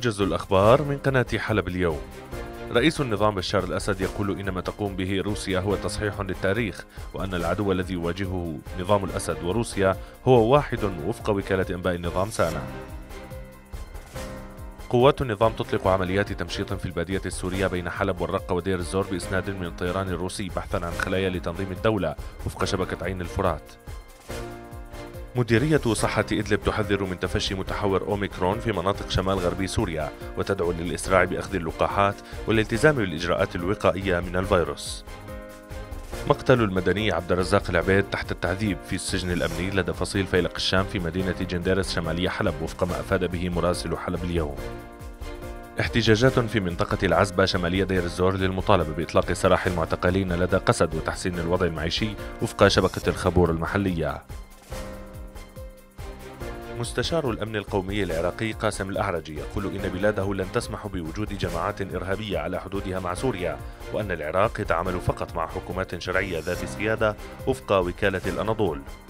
موجز الأخبار من قناة حلب اليوم. رئيس النظام بشار الأسد يقول إن ما تقوم به روسيا هو تصحيح للتاريخ، وأن العدو الذي يواجهه نظام الأسد وروسيا هو واحد وفق وكالة أنباء النظام سانا. قوات النظام تطلق عمليات تمشيط في البادية السورية بين حلب والرقة ودير الزور بإسناد من الطيران الروسي بحثا عن خلايا لتنظيم الدولة وفق شبكة عين الفرات. مديرية صحة إدلب تحذر من تفشي متحور أوميكرون في مناطق شمال غربي سوريا، وتدعو للإسراع بأخذ اللقاحات والالتزام بالإجراءات الوقائية من الفيروس. مقتل المدني عبد الرزاق العبيد تحت التعذيب في السجن الأمني لدى فصيل فيلق الشام في مدينة جنديرس شمالية حلب وفق ما أفاد به مراسل حلب اليوم. احتجاجات في منطقة العزبة شمالية دير الزور للمطالبة بإطلاق سراح المعتقلين لدى قسد وتحسين الوضع المعيشي وفق شبكة الخبور المحلية. مستشار الأمن القومي العراقي قاسم الأعرجي يقول إن بلاده لن تسمح بوجود جماعات إرهابية على حدودها مع سوريا، وأن العراق يتعامل فقط مع حكومات شرعية ذات سيادة وفق وكالة الأناضول.